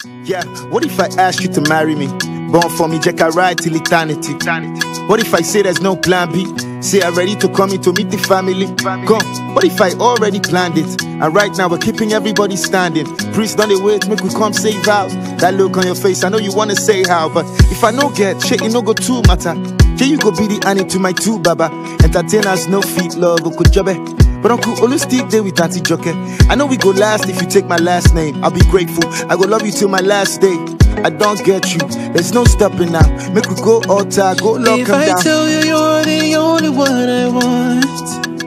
Yeah, what if I ask you to marry me? Born for me, Jack, I ride till eternity. What if I say there's no plan B? Say I'm ready to come in to meet the family. Come, what if I already planned it? And right now we're keeping everybody standing. Priest done the wait, make we come save out. That look on your face, I know you wanna say how, but if I no get, shit, it no go too matter. Yeah, you go be the Annie to my two baba. Entertainers, no feet, love, could job it. But Uncle always still there with Auntie Joke. I know we go last if you take my last name. I'll be grateful, I go love you till my last day. I don't get you, there's no stopping now. Make we go altar, go lock him down. If I tell you you're the only one I want,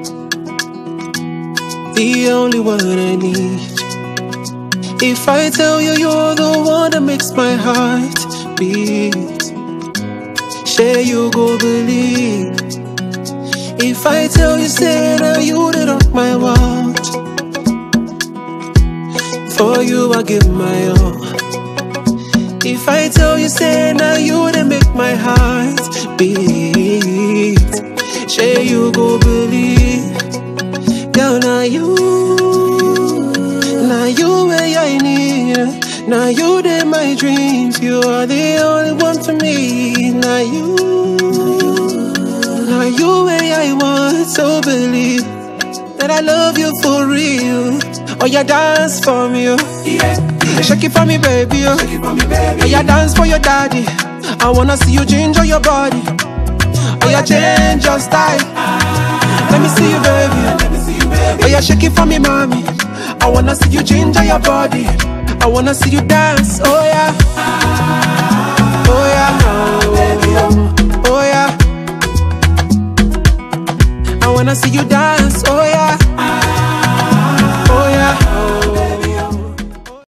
the only one I need. If I tell you you're the one that makes my heart beat, say you go believe. If I tell you, say now you the rock my world. For you I give my all. If I tell you, say now you the make my heart beat, say you go believe. Girl, now you where I need. Now you did my dreams. You are the only one for me. Now you where I want. So believe that I love you for real. Oh, you dance for me, oh. Yeah. Shake it for me, baby, oh. Shake it for me, baby. Oh, you dance for your daddy. I wanna see you ginger your body. Oh, you change your style. Let me see you, baby. Oh, you shake it for me, mommy. I wanna see you ginger your body. I wanna see you dance. Oh yeah. Oh yeah. Oh yeah. I wanna see you dance.